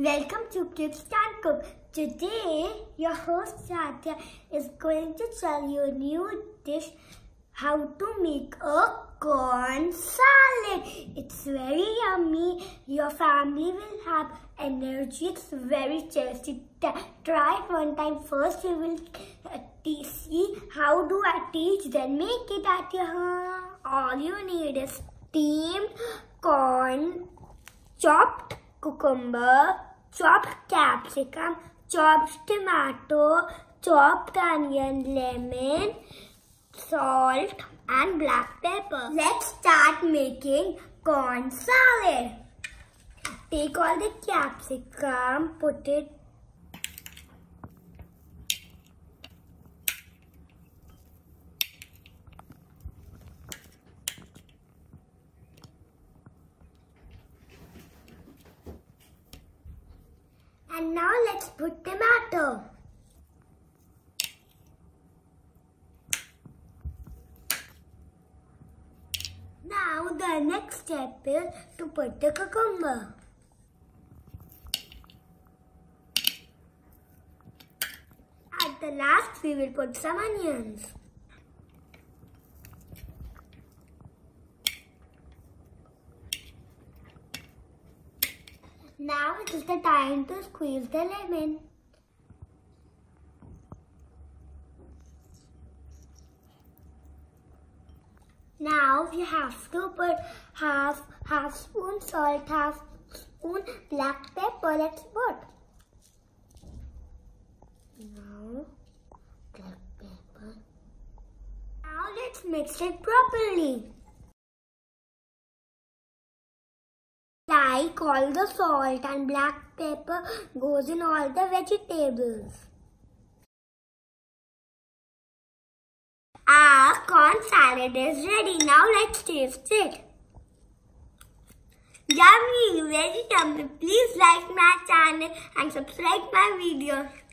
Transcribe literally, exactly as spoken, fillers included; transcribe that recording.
Welcome to Kids Can Cook. Today, your host Satya is going to tell you a new dish, how to make a corn salad. It's very yummy. Your family will have energy. It's very tasty. Try it one time. First, you will see how do I teach, then make it at your home. All you need is steamed corn, chopped cucumber, chopped capsicum, chopped tomato, chopped onion, lemon, salt and black pepper. Let's start making corn salad. Take all the capsicum, put it and now let's put tomato. Now the next step is to put the cucumber. At the last we will put some onions. Now it is the time to squeeze the lemon. Now we have to put half half spoon salt, half spoon black pepper. Let's put. Now black pepper. Now let's mix it properly. Like all the salt and black pepper goes in all the vegetables. Our corn salad is ready. Now let's taste it. Yummy, very yummy. Please like my channel and subscribe my videos.